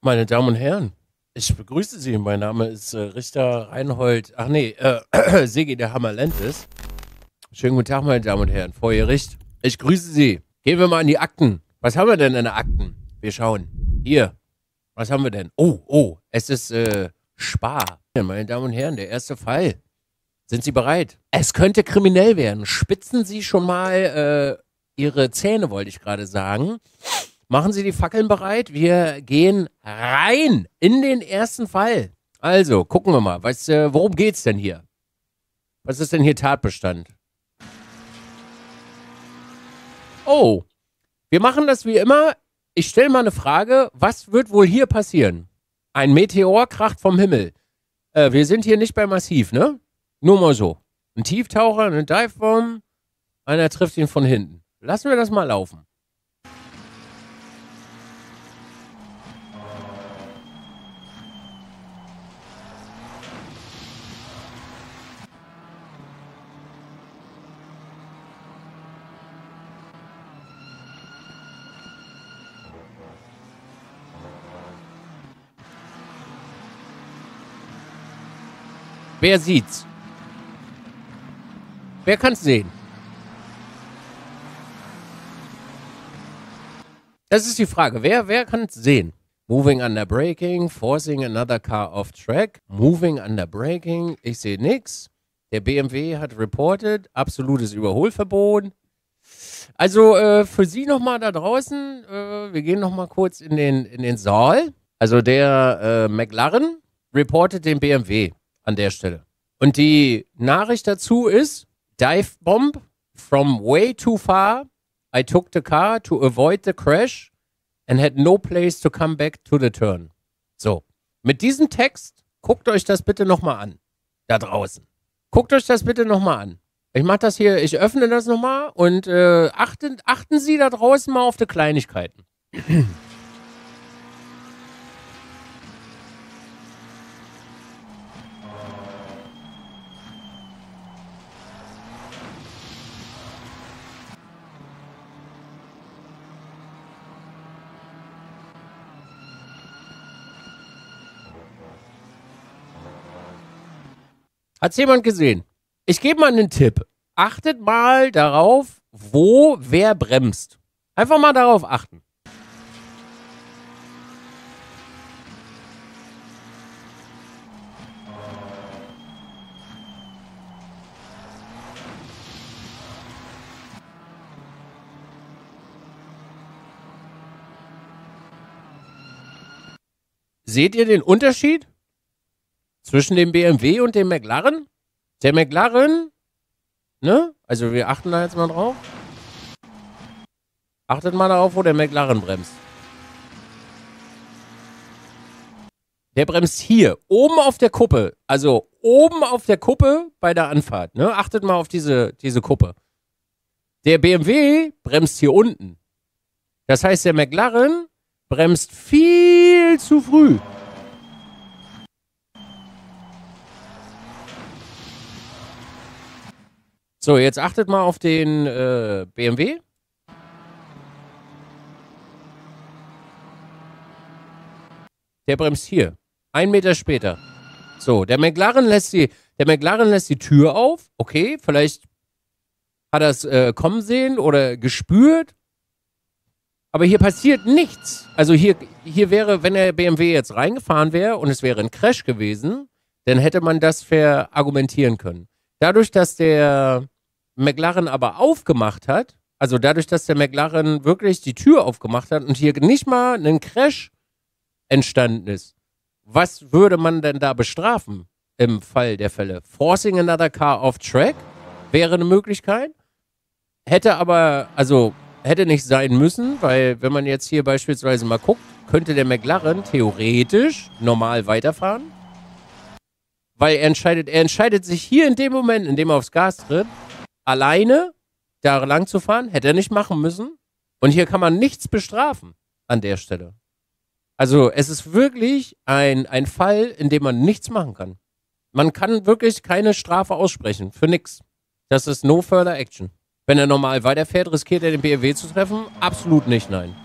Meine Damen und Herren, ich begrüße Sie. Mein Name ist Richter Reinhold, Sigi der Hammerlentis. Schönen guten Tag, meine Damen und Herren, vor Ihr Gericht. Ich grüße Sie. Gehen wir mal in die Akten. Was haben wir denn in den Akten? Wir schauen. Hier. Was haben wir denn? Oh, es ist Spar. Meine Damen und Herren, der erste Fall. Sind Sie bereit? Es könnte kriminell werden. Spitzen Sie schon mal Ihre Zähne, wollte ich gerade sagen. Machen Sie die Fackeln bereit. Wir gehen rein in den ersten Fall. Also, gucken wir mal. Worum geht's denn hier? Was ist denn hier Tatbestand? Oh, wir machen das wie immer. Ich stelle mal eine Frage. Was wird wohl hier passieren? Ein Meteor kracht vom Himmel. Wir sind hier nicht bei Massiv, ne? Nur mal so. Ein Tieftaucher, eine Divebomb. Einer trifft ihn von hinten. Lassen wir das mal laufen. Wer sieht's? Wer kann's sehen? Das ist die Frage. Wer kann's sehen? Moving under braking, forcing another car off track. Moving under braking, ich sehe nix. Der BMW hat reported, absolutes Überholverbot. Also für Sie nochmal da draußen, wir gehen nochmal kurz in den Saal. Also der McLaren reportet den BMW an der Stelle. Und die Nachricht dazu ist, Divebomb from way too far. I took the car to avoid the crash and had no place to come back to the turn. So, mit diesem Text, guckt euch das bitte nochmal an. Da draußen. Guckt euch das bitte nochmal an. Ich mache das hier, ich öffne das nochmal und achten Sie da draußen mal auf die Kleinigkeiten. Hat's jemand gesehen? Ich gebe mal einen Tipp. Achtet mal darauf, wo wer bremst. Einfach mal darauf achten. Seht ihr den Unterschied zwischen dem BMW und dem McLaren? Der McLaren, ne? Also wir achten da jetzt mal drauf. Achtet mal darauf, wo der McLaren bremst. Der bremst hier, oben auf der Kuppe. Also oben auf der Kuppe bei der Anfahrt, ne? Achtet mal auf diese Kuppe. Der BMW bremst hier unten. Das heißt, der McLaren bremst viel zu früh. So, jetzt achtet mal auf den BMW. Der bremst hier. 1 Meter später. So, der McLaren lässt die Tür auf. Okay, vielleicht hat er es kommen sehen oder gespürt. Aber hier passiert nichts. Also hier wäre, wenn der BMW jetzt reingefahren wäre und es wäre ein Crash gewesen, dann hätte man das verargumentieren können. Dadurch, dass der McLaren aber aufgemacht hat, also dadurch, dass der McLaren wirklich die Tür aufgemacht hat und hier nicht mal ein Crash entstanden ist, was würde man denn da bestrafen im Fall der Fälle? Forcing another car off track wäre eine Möglichkeit, hätte nicht sein müssen, weil wenn man jetzt hier beispielsweise mal guckt, könnte der McLaren theoretisch normal weiterfahren, weil er entscheidet sich hier in dem Moment, in dem er aufs Gas tritt, alleine da lang zu fahren, hätte er nicht machen müssen. Und hier kann man nichts bestrafen an der Stelle. Also es ist wirklich ein Fall, in dem man nichts machen kann. Man kann wirklich keine Strafe aussprechen, für nix. Das ist no further action. Wenn er normal weiterfährt, riskiert er den BMW zu treffen? Absolut nicht, nein.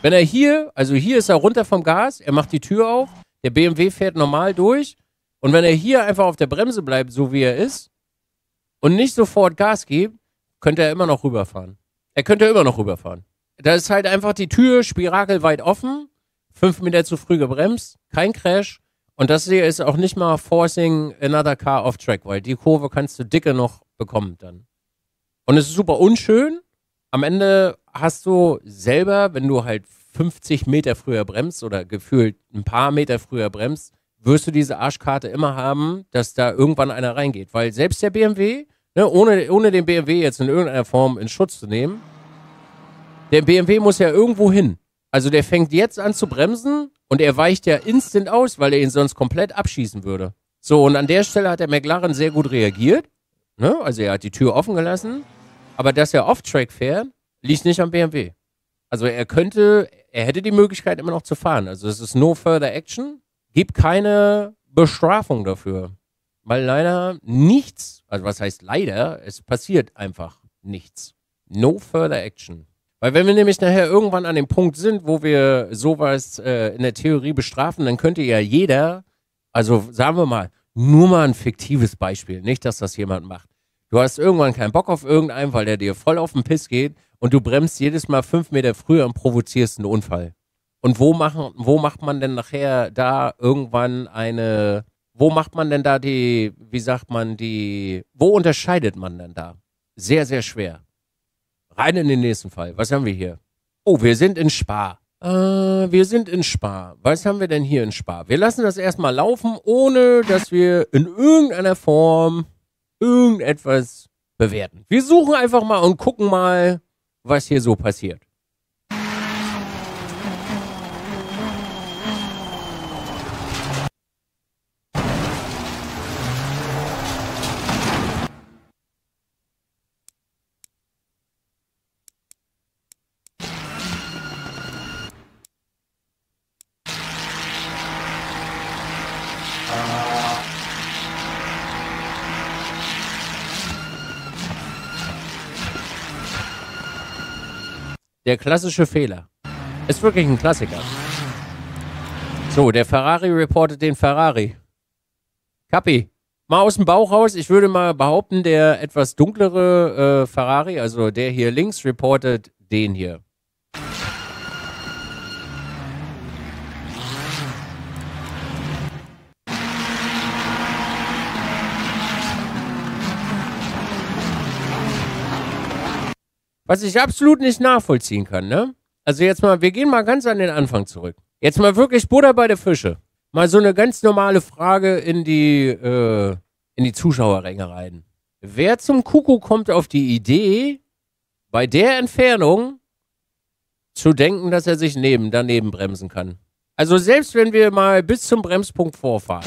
Wenn er hier, also hier ist er runter vom Gas, er macht die Tür auf, der BMW fährt normal durch und wenn er hier einfach auf der Bremse bleibt, so wie er ist und nicht sofort Gas gibt, könnte er immer noch rüberfahren. Er könnte immer noch rüberfahren. Da ist halt einfach die Tür spirakelweit offen, 5 Meter zu früh gebremst, kein Crash und das hier ist auch nicht mal forcing another car off track, weil die Kurve kannst du dicke noch bekommen dann. Und es ist super unschön. Am Ende hast du selber, wenn du halt 50 Meter früher bremst oder gefühlt ein paar Meter früher bremst, wirst du diese Arschkarte immer haben, dass da irgendwann einer reingeht. Weil selbst der BMW, ne, ohne den BMW jetzt in irgendeiner Form in Schutz zu nehmen, der BMW muss ja irgendwo hin. Also der fängt jetzt an zu bremsen und er weicht ja instant aus, weil er ihn sonst komplett abschießen würde. So, und an der Stelle hat der McLaren sehr gut reagiert. Ne? Also er hat die Tür offen gelassen. Aber dass er off-track fährt, liegt nicht am BMW. Also er hätte die Möglichkeit immer noch zu fahren. Also es ist no further action. Gibt keine Bestrafung dafür. Weil leider nichts, also was heißt leider, es passiert einfach nichts. No further action. Weil wenn wir nämlich nachher irgendwann an dem Punkt sind, wo wir sowas in der Theorie bestrafen, dann könnte ja jeder, also sagen wir mal, nur mal ein fiktives Beispiel, nicht, dass das jemand macht. Du hast irgendwann keinen Bock auf irgendeinen, weil der dir voll auf den Piss geht und du bremst jedes Mal 5 Meter früher und provozierst einen Unfall. Und wo macht man denn nachher da irgendwann wo macht man denn da wo unterscheidet man denn da? Sehr, sehr schwer. Rein in den nächsten Fall. Was haben wir hier? Oh, wir sind in Spa. Wir sind in Spa. Was haben wir denn hier in Spa? Wir lassen das erstmal laufen, ohne dass wir in irgendeiner Form irgendetwas bewerten. Wir suchen einfach mal und gucken mal, was hier so passiert. Der klassische Fehler. Ist wirklich ein Klassiker. So, der Ferrari reportet den Ferrari. Kappi, mal aus dem Bauch raus. Ich würde mal behaupten, der etwas dunklere Ferrari, also der hier links, reportet den hier. Was ich absolut nicht nachvollziehen kann, ne? Also jetzt mal, wir gehen mal ganz an den Anfang zurück. Jetzt mal wirklich Butter bei der Fische. Mal so eine ganz normale Frage in die Zuschauerränge rein. Wer zum Kuckuck kommt auf die Idee, bei der Entfernung zu denken, dass er sich daneben bremsen kann? Also selbst wenn wir mal bis zum Bremspunkt vorfahren.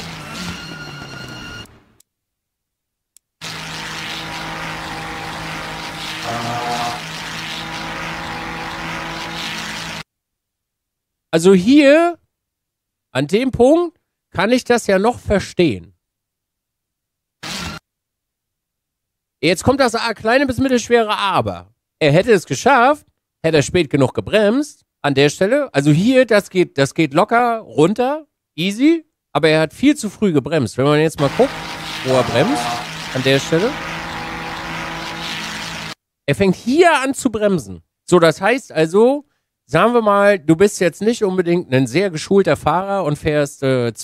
Also hier, an dem Punkt, kann ich das ja noch verstehen. Jetzt kommt das kleine bis mittelschwere Aber. Er hätte es geschafft, hätte er spät genug gebremst, an der Stelle. Also hier, das geht locker runter, easy, aber er hat viel zu früh gebremst. Wenn man jetzt mal guckt, wo er bremst, an der Stelle. Er fängt hier an zu bremsen. So, das heißt also, sagen wir mal, du bist jetzt nicht unbedingt ein sehr geschulter Fahrer und fährst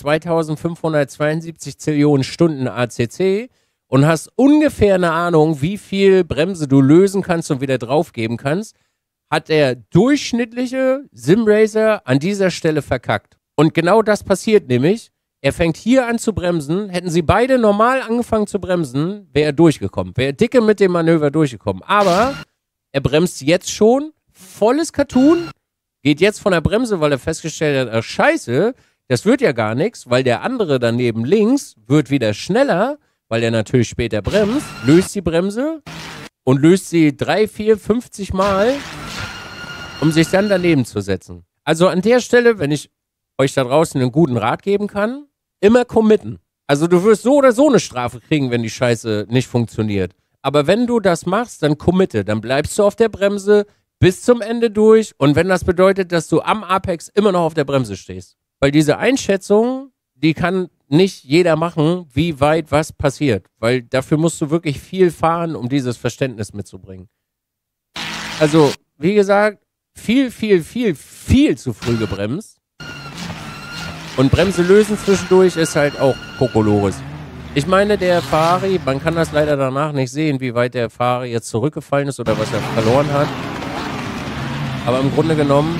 2572 Zillionen Stunden ACC und hast ungefähr eine Ahnung, wie viel Bremse du lösen kannst und wieder draufgeben kannst, hat der durchschnittliche Simracer an dieser Stelle verkackt. Und genau das passiert nämlich. Er fängt hier an zu bremsen. Hätten sie beide normal angefangen zu bremsen, wäre er durchgekommen. Wäre er dicke mit dem Manöver durchgekommen. Aber er bremst jetzt schon. Volles Cartoon, geht jetzt von der Bremse, weil er festgestellt hat, ach scheiße, das wird ja gar nichts, weil der andere daneben links wird wieder schneller, weil er natürlich später bremst, löst die Bremse und löst sie 3, 4, 50 Mal, um sich dann daneben zu setzen. Also an der Stelle, wenn ich euch da draußen einen guten Rat geben kann, immer committen. Also du wirst so oder so eine Strafe kriegen, wenn die Scheiße nicht funktioniert. Aber wenn du das machst, dann committe, dann bleibst du auf der Bremse, bis zum Ende durch und wenn das bedeutet, dass du am Apex immer noch auf der Bremse stehst. Weil diese Einschätzung, die kann nicht jeder machen, wie weit was passiert. Weil dafür musst du wirklich viel fahren, um dieses Verständnis mitzubringen. Also, wie gesagt, viel zu früh gebremst. Und Bremse lösen zwischendurch ist halt auch Kokolores. Ich meine, der Ferrari, man kann das leider danach nicht sehen, wie weit der Ferrari jetzt zurückgefallen ist oder was er verloren hat. Aber im Grunde genommen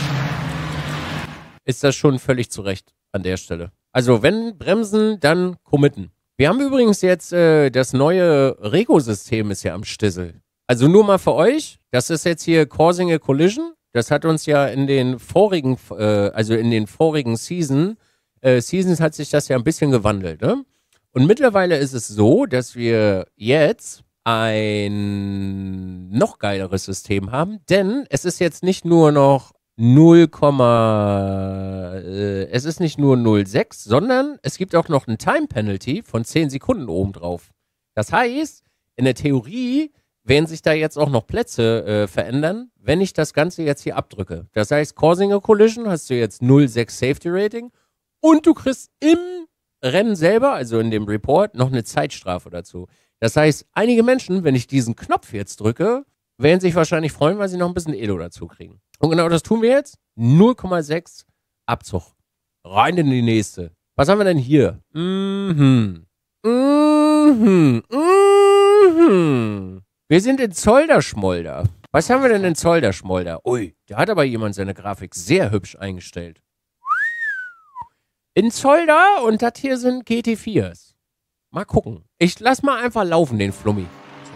ist das schon völlig zu Recht an der Stelle. Also wenn bremsen, dann committen. Wir haben übrigens jetzt das neue Rego-System ist ja am Stissel. Also nur mal für euch, das ist jetzt hier Causing a Collision. Das hat uns ja in den vorigen, Seasons hat sich das ja ein bisschen gewandelt, ne? Und mittlerweile ist es so, dass wir jetzt ein noch geileres System haben, denn es ist jetzt nicht nur noch 0,6, sondern es gibt auch noch ein Time Penalty von 10 Sekunden obendrauf. Das heißt, in der Theorie werden sich da jetzt auch noch Plätze verändern, wenn ich das Ganze jetzt hier abdrücke. Das heißt, Causing a Collision hast du jetzt 0,6 Safety Rating und du kriegst im Rennen selber, also in dem Report, noch eine Zeitstrafe dazu. Das heißt, einige Menschen, wenn ich diesen Knopf jetzt drücke, werden sich wahrscheinlich freuen, weil sie noch ein bisschen Elo dazu kriegen. Und genau das tun wir jetzt. 0,6 Abzug. Rein in die nächste. Was haben wir denn hier? Wir sind in Zolderschmolder. Was haben wir denn in Zolderschmolder? Ui, da hat aber jemand seine Grafik sehr hübsch eingestellt. In Zolder und das hier sind GT4s. Mal gucken. Ich lass mal einfach laufen, den Flummi.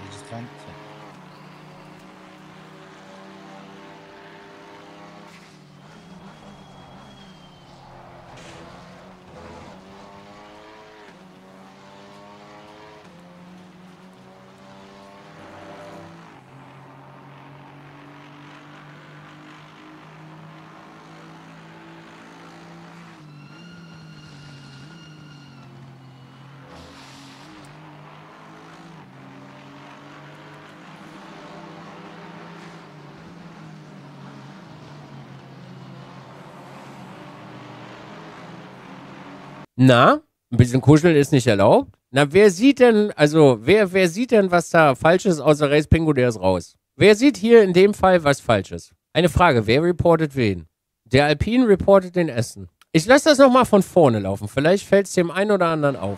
Na, ein bisschen kuscheln ist nicht erlaubt. Na, wer sieht denn, also, wer sieht denn, was da falsch ist, außer Race Pingo, der ist raus? Wer sieht hier in dem Fall was falsch ist? Eine Frage, wer reportet wen? Der Alpine reportet den Aston. Ich lasse das nochmal von vorne laufen. Vielleicht fällt es dem einen oder anderen auf.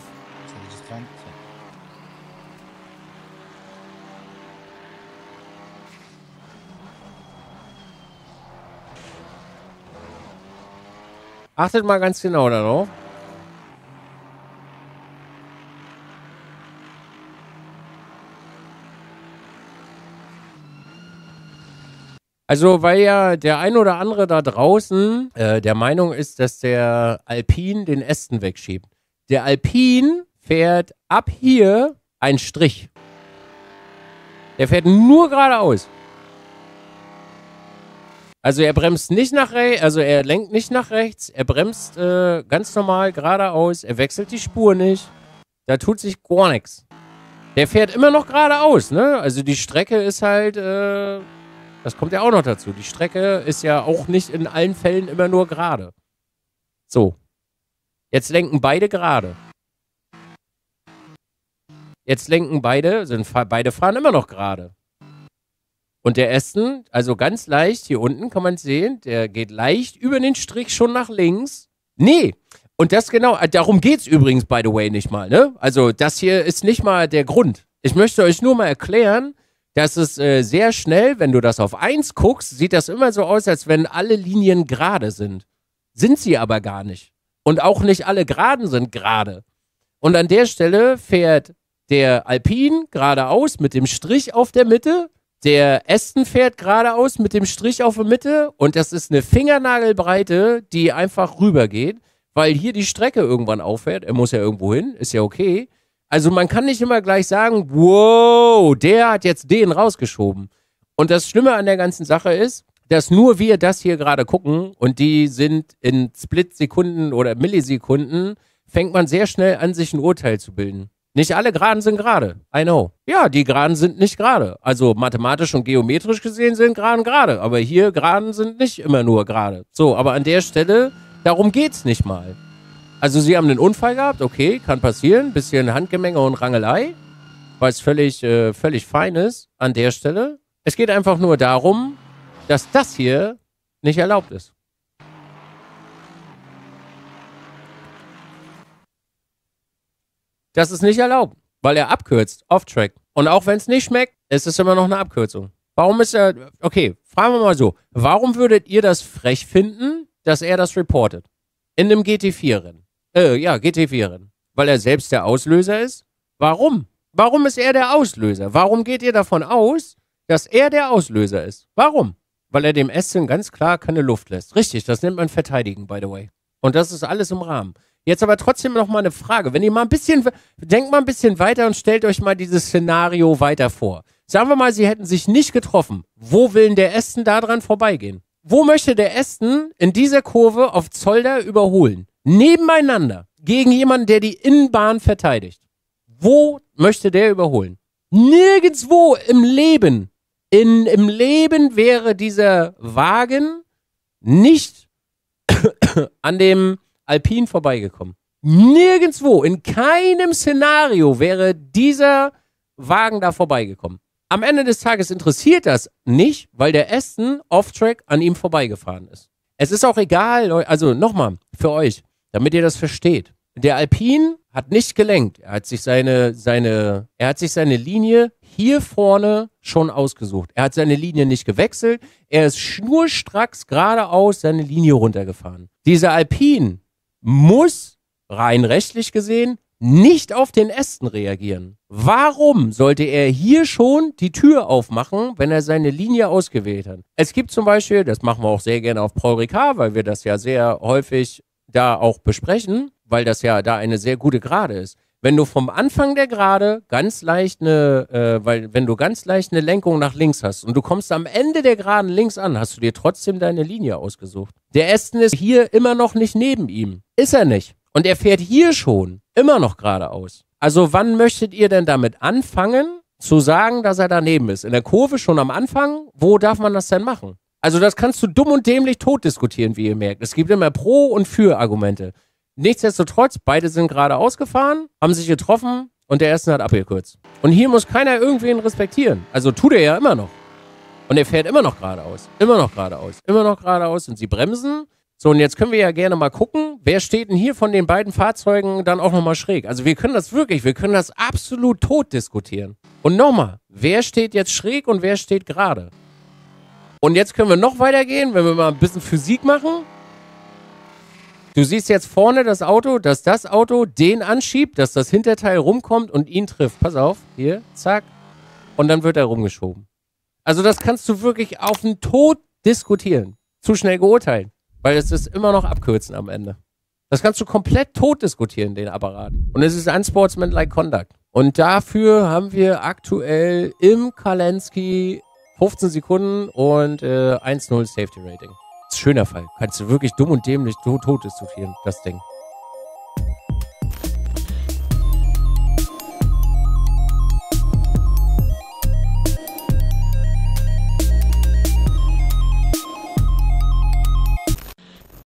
Achtet mal ganz genau darauf. Also, weil ja der ein oder andere da draußen der Meinung ist, dass der Alpine den Aston wegschiebt. Der Alpine fährt ab hier einen Strich. Der fährt nur geradeaus. Also er bremst nicht nach rechts, also er lenkt nicht nach rechts, er bremst ganz normal geradeaus, er wechselt die Spur nicht. Da tut sich gar nichts. Der fährt immer noch geradeaus, ne? Also die Strecke ist halt, das kommt ja auch noch dazu. Die Strecke ist ja auch nicht in allen Fällen immer nur gerade. So. Jetzt lenken beide gerade. Jetzt lenken beide, beide fahren immer noch gerade. Und der Aston, also ganz leicht, hier unten kann man sehen, der geht leicht über den Strich schon nach links. Nee. Und das genau, darum geht's übrigens, by the way, nicht mal, ne? Also das hier ist nicht mal der Grund. Ich möchte euch nur mal erklären, dass es sehr schnell, wenn du das auf 1 guckst, sieht das immer so aus, als wenn alle Linien gerade sind. Sind sie aber gar nicht. Und auch nicht alle Geraden sind gerade. Und an der Stelle fährt der Alpine geradeaus mit dem Strich auf der Mitte, der Aston fährt geradeaus mit dem Strich auf der Mitte und das ist eine Fingernagelbreite, die einfach rübergeht, weil hier die Strecke irgendwann aufhört. Er muss ja irgendwo hin, ist ja okay. Also man kann nicht immer gleich sagen, wow, der hat jetzt den rausgeschoben. Und das Schlimme an der ganzen Sache ist, dass nur wir das hier gerade gucken und die sind in Splitsekunden oder Millisekunden, fängt man sehr schnell an, sich ein Urteil zu bilden. Nicht alle Geraden sind gerade. I know. Ja, die Geraden sind nicht gerade. Also mathematisch und geometrisch gesehen sind Geraden gerade. Aber hier Geraden sind nicht immer nur gerade. So, aber an der Stelle, darum geht's nicht mal. Also sie haben einen Unfall gehabt, okay, kann passieren. Bisschen Handgemenge und Rangelei. Was völlig fein ist an der Stelle. Es geht einfach nur darum, dass das hier nicht erlaubt ist. Das ist nicht erlaubt, weil er abkürzt, off-track. Und auch wenn es nicht schmeckt, ist es immer noch eine Abkürzung. Warum ist er, okay, fragen wir mal so, warum würdet ihr das frech finden, dass er das reportet? In einem GT4-Rennen. Ja, GT4-Rennen. Weil er selbst der Auslöser ist? Warum? Warum ist er der Auslöser? Warum geht ihr davon aus, dass er der Auslöser ist? Warum? Weil er dem Aston ganz klar keine Luft lässt. Richtig, das nennt man Verteidigen, by the way. Und das ist alles im Rahmen. Jetzt aber trotzdem noch mal eine Frage. Wenn ihr mal ein bisschen, denkt mal ein bisschen weiter und stellt euch mal dieses Szenario weiter vor. Sagen wir mal, sie hätten sich nicht getroffen. Wo will denn der Aston da dran vorbeigehen? Wo möchte der Aston in dieser Kurve auf Zolder überholen? Nebeneinander. Gegen jemanden, der die Innenbahn verteidigt. Wo möchte der überholen? Nirgendwo im Leben. Im Leben wäre dieser Wagen nicht an dem Alpine vorbeigekommen. Nirgendwo, in keinem Szenario wäre dieser Wagen da vorbeigekommen. Am Ende des Tages interessiert das nicht, weil der Aston off-track an ihm vorbeigefahren ist. Es ist auch egal, also nochmal, für euch, damit ihr das versteht. Der Alpine hat nicht gelenkt. Er hat sich seine Linie hier vorne schon ausgesucht. Er hat seine Linie nicht gewechselt. Er ist schnurstracks geradeaus seine Linie runtergefahren. Dieser Alpine muss, rein rechtlich gesehen, nicht auf den Aston reagieren. Warum sollte er hier schon die Tür aufmachen, wenn er seine Linie ausgewählt hat? Es gibt zum Beispiel, das machen wir auch sehr gerne auf Paul Ricard, weil wir das ja sehr häufig da auch besprechen, weil das ja da eine sehr gute Gerade ist. Wenn du vom Anfang der Gerade ganz leicht wenn du ganz leicht eine Lenkung nach links hast und du kommst am Ende der Geraden links an, hast du dir trotzdem deine Linie ausgesucht. Der Aston ist hier immer noch nicht neben ihm. Ist er nicht. Und er fährt hier schon immer noch geradeaus. Also wann möchtet ihr denn damit anfangen, zu sagen, dass er daneben ist? In der Kurve schon am Anfang? Wo darf man das denn machen? Also das kannst du dumm und dämlich tot diskutieren, wie ihr merkt. Es gibt immer Pro- und Für-Argumente. Nichtsdestotrotz, beide sind geradeaus gefahren, haben sich getroffen und der Aston hat abgekürzt. Und hier muss keiner irgendwen respektieren. Also tut er ja immer noch. Und er fährt immer noch geradeaus. Immer noch geradeaus. Immer noch geradeaus. Und sie bremsen. So, und jetzt können wir ja gerne mal gucken, wer steht denn hier von den beiden Fahrzeugen dann auch nochmal schräg. Also wir können das absolut tot diskutieren. Und nochmal, wer steht jetzt schräg und wer steht gerade? Und jetzt können wir noch weitergehen, wenn wir mal ein bisschen Physik machen. Du siehst jetzt vorne das Auto, dass das Auto den anschiebt, dass das Hinterteil rumkommt und ihn trifft. Pass auf, hier, zack. Und dann wird er rumgeschoben. Also das kannst du wirklich auf den Tod diskutieren. Zu schnell geurteilen. Weil es ist immer noch abkürzen am Ende. Das kannst du komplett tot diskutieren, den Apparat. Und es ist unsportsmanlike conduct. Und dafür haben wir aktuell im Kalenski 15 Sekunden und 1-0 Safety Rating. Das ist ein schöner Fall. Kannst du wirklich dumm und dämlich tot diskutieren, das Ding.